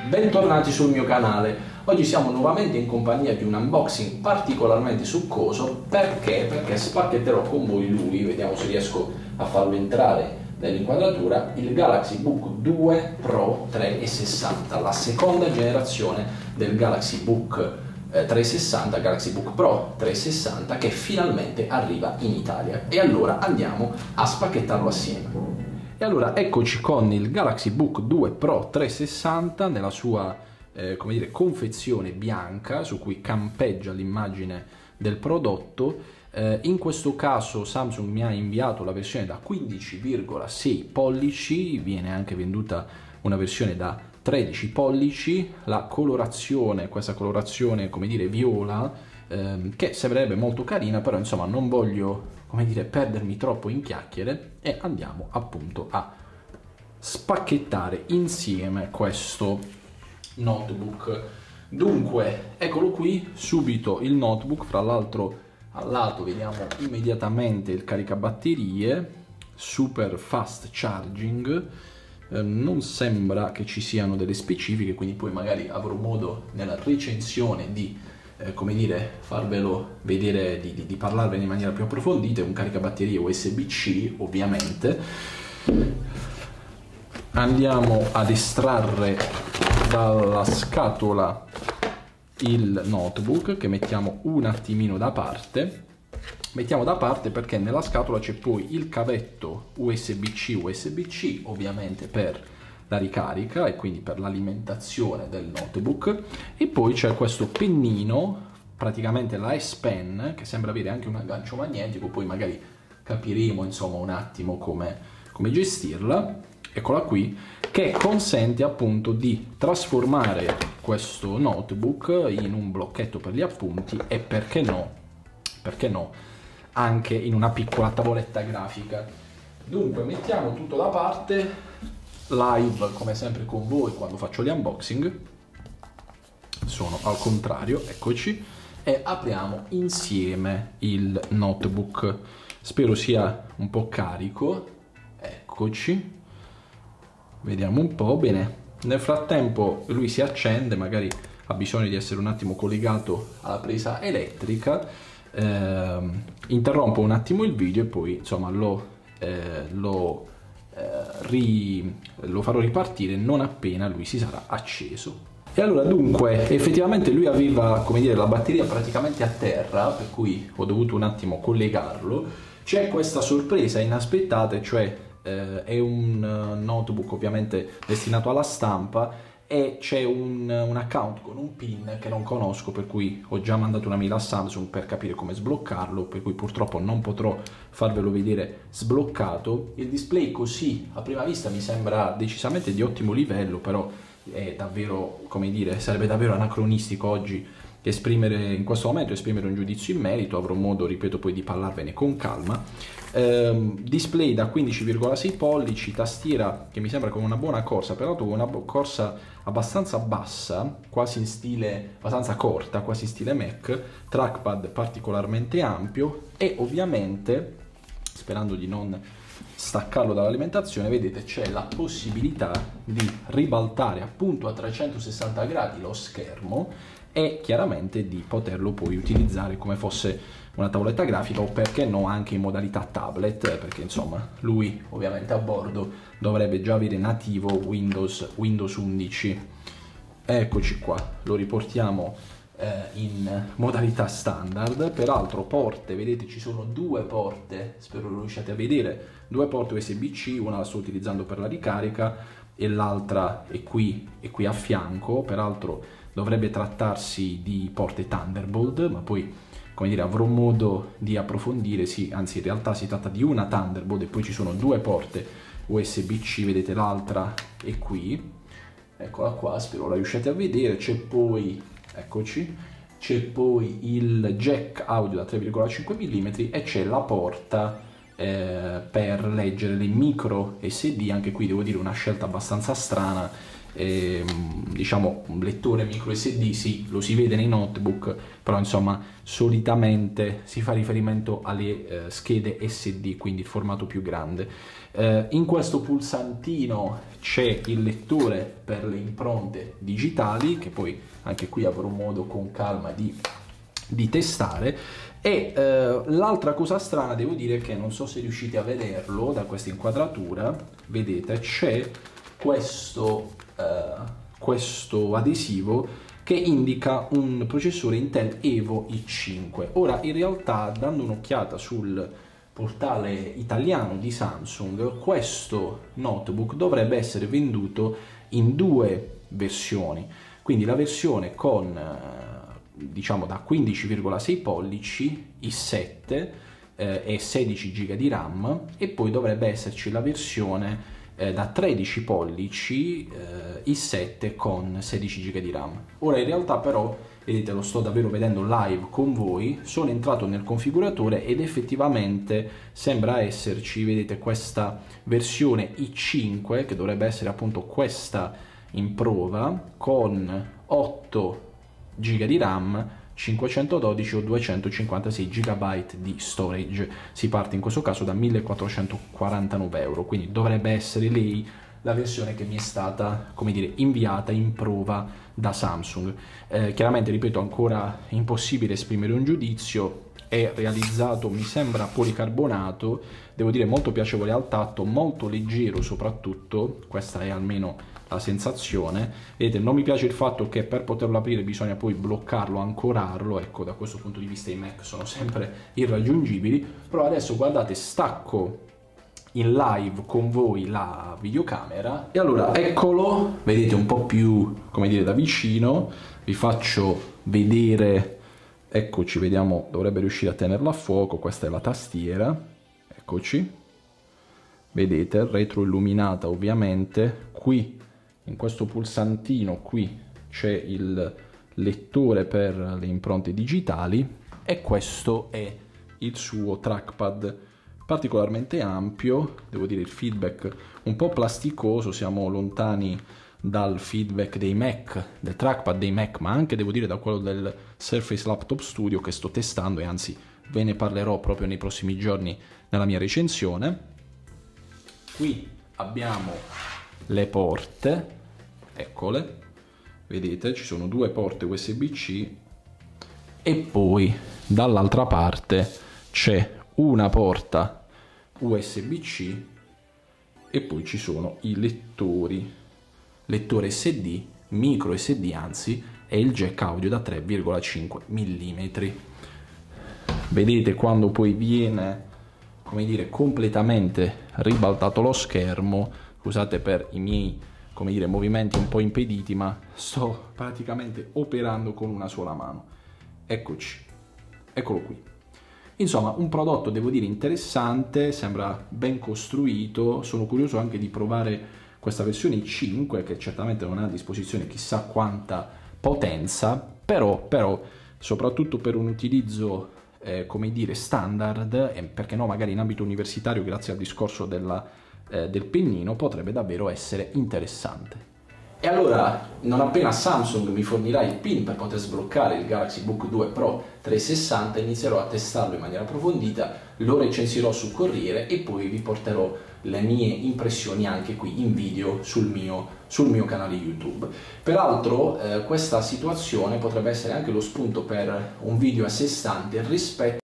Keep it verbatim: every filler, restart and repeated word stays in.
bentornati sul mio canale. Oggi siamo nuovamente in compagnia di un unboxing particolarmente succoso. Perché? Perché spacchetterò con voi lui, vediamo se riesco a farlo entrare nell'inquadratura, il Galaxy Book due Pro trecentosessanta, la seconda generazione del Galaxy Book trecentosessanta, Galaxy Book Pro trecentosessanta, che finalmente arriva in Italia. E allora andiamo a spacchettarlo assieme. E allora eccoci con il Galaxy Book due Pro trecentosessanta nella sua eh, come dire, confezione bianca su cui campeggia l'immagine del prodotto. Eh, in questo caso Samsung mi ha inviato la versione da quindici virgola sei pollici, viene anche venduta una versione da tredici pollici, la colorazione, questa colorazione come dire viola, ehm, che sembrerebbe molto carina, però insomma non voglio come dire perdermi troppo in chiacchiere e andiamo appunto a spacchettare insieme questo notebook. Dunque eccolo qui, subito il notebook, fra l'altro al lato vediamo immediatamente il caricabatterie, super fast charging. Eh, non sembra che ci siano delle specifiche, quindi poi magari avrò modo nella recensione di eh, come dire farvelo vedere, di, di, di parlarvene in maniera più approfondita. È un caricabatterie U S B C ovviamente. Andiamo ad estrarre dalla scatola il notebook, che mettiamo un attimino da parte. Mettiamo da parte perché nella scatola c'è poi il cavetto U S B C U S B C, ovviamente per la ricarica e quindi per l'alimentazione del notebook, e poi c'è questo pennino, praticamente la S Pen, che sembra avere anche un aggancio magnetico, poi magari capiremo insomma un attimo come, come gestirla. Eccola qui, che consente appunto di trasformare questo notebook in un blocchetto per gli appunti e perché no, perché no, anche in una piccola tavoletta grafica. Dunque mettiamo tutto da parte, live come sempre con voi quando faccio gli unboxing, sono al contrario, eccoci, e apriamo insieme il notebook. Spero sia un po' carico, eccoci, vediamo un po'. Bene, nel frattempo lui si accende, magari ha bisogno di essere un attimo collegato alla presa elettrica. Eh, interrompo un attimo il video e poi insomma lo, eh, lo, eh, ri, lo farò ripartire non appena lui si sarà acceso. E allora dunque effettivamente lui aveva come dire la batteria praticamente a terra, per cui ho dovuto un attimo collegarlo. C'è questa sorpresa inaspettata, cioè eh, è un notebook ovviamente destinato alla stampa e c'è un, un account con un pin che non conosco, per cui ho già mandato una mail a Samsung per capire come sbloccarlo, per cui purtroppo non potrò farvelo vedere sbloccato. Il display così a prima vista mi sembra decisamente di ottimo livello, però è davvero, come dire, sarebbe davvero anacronistico oggi esprimere in questo momento esprimere un giudizio in merito. Avrò modo, ripeto, poi di parlarvene con calma. Ehm, display da quindici virgola sei pollici, tastiera che mi sembra con una buona corsa, peraltro con una corsa abbastanza bassa, quasi in stile, abbastanza corta, quasi in stile Mac, trackpad particolarmente ampio e ovviamente, sperando di non staccarlo dall'alimentazione, vedete c'è la possibilità di ribaltare appunto a trecentosessanta gradi lo schermo e chiaramente di poterlo poi utilizzare come fosse una tavoletta grafica, o perché no anche in modalità tablet, perché insomma lui ovviamente a bordo dovrebbe già avere nativo Windows, Windows undici. Eccoci qua, lo riportiamo eh, in modalità standard. Peraltro porte, vedete ci sono due porte, spero lo riusciate a vedere, due porte U S B C, una la sto utilizzando per la ricarica e l'altra è qui, è qui a fianco. Peraltro dovrebbe trattarsi di porte Thunderbolt, ma poi come dire avrò modo di approfondire. Sì, anzi in realtà si tratta di una Thunderbolt e poi ci sono due porte U S B C, vedete l'altra è qui, eccola qua, spero la riusciate a vedere. C'è poi, eccoci, c'è poi il jack audio da tre virgola cinque millimetri e c'è la porta eh, per leggere le micro S D. Anche qui devo dire una scelta abbastanza strana, eh, diciamo un lettore micro S D, sì, lo si vede nei notebook, però insomma solitamente si fa riferimento alle eh, schede S D, quindi il formato più grande. Eh, in questo pulsantino c'è il lettore per le impronte digitali, che poi anche qui avrò modo con calma di, di testare. E eh, l'altra cosa strana, devo dire, che non so se riuscite a vederlo da questa inquadratura, vedete c'è questo, eh, questo adesivo che indica un processore Intel Evo i cinque. Ora, in realtà, dando un'occhiata sul portale italiano di Samsung, questo notebook dovrebbe essere venduto in due versioni, quindi la versione con diciamo da quindici virgola sei pollici i sette eh, e sedici giga di RAM, e poi dovrebbe esserci la versione eh, da tredici pollici eh, i sette con sedici giga di RAM. Ora in realtà però, vedete, lo sto davvero vedendo live con voi, sono entrato nel configuratore ed effettivamente sembra esserci, vedete, questa versione i cinque, che dovrebbe essere appunto questa in prova, con otto giga di RAM, cinquecentododici o duecentocinquantasei giga di storage. Si parte in questo caso da millequattrocentoquarantanove euro, quindi dovrebbe essere lei la versione che mi è stata, come dire, inviata in prova da Samsung. Eh, chiaramente, ripeto, ancora impossibile esprimere un giudizio. È realizzato, mi sembra, policarbonato, devo dire molto piacevole al tatto, molto leggero soprattutto, questa è almeno la sensazione. Vedete, non mi piace il fatto che per poterlo aprire bisogna poi bloccarlo, ancorarlo, ecco, da questo punto di vista i Mac sono sempre irraggiungibili. Però adesso guardate, stacco in live con voi la videocamera e allora eccolo, vedete un po' più, come dire, da vicino, vi faccio vedere. Eccoci, vediamo, dovrebbe riuscire a tenerla a fuoco, questa è la tastiera, eccoci, vedete, retroilluminata ovviamente. Qui in questo pulsantino qui c'è il lettore per le impronte digitali e questo è il suo trackpad particolarmente ampio. Devo dire il feedback un po' plasticoso, siamo lontani dal feedback dei Mac, del trackpad dei Mac, ma anche devo dire da quello del Surface Laptop Studio che sto testando, e anzi ve ne parlerò proprio nei prossimi giorni nella mia recensione. Qui abbiamo le porte, eccole, vedete, ci sono due porte U S B C e poi dall'altra parte c'è una porta U S B C e poi ci sono i lettori, lettore S D, micro S D anzi, e il jack audio da tre virgola cinque millimetri. Vedete, quando poi viene, come dire, completamente ribaltato lo schermo, scusate per i miei, come dire, movimenti un po' impediti, ma sto praticamente operando con una sola mano. Eccoci, eccolo qui. Insomma, un prodotto, devo dire, interessante, sembra ben costruito. Sono curioso anche di provare questa versione i cinque, che certamente non ha a disposizione chissà quanta potenza, però, però soprattutto per un utilizzo eh, come dire standard, e perché no magari in ambito universitario, grazie al discorso della, eh, del pennino, potrebbe davvero essere interessante. E allora, non appena Samsung mi fornirà il pin per poter sbloccare il Galaxy Book due Pro trecentosessanta, inizierò a testarlo in maniera approfondita, lo recensirò sul Corriere e poi vi porterò le mie impressioni anche qui in video sul mio, sul mio canale YouTube. Peraltro eh, questa situazione potrebbe essere anche lo spunto per un video a sé stante rispetto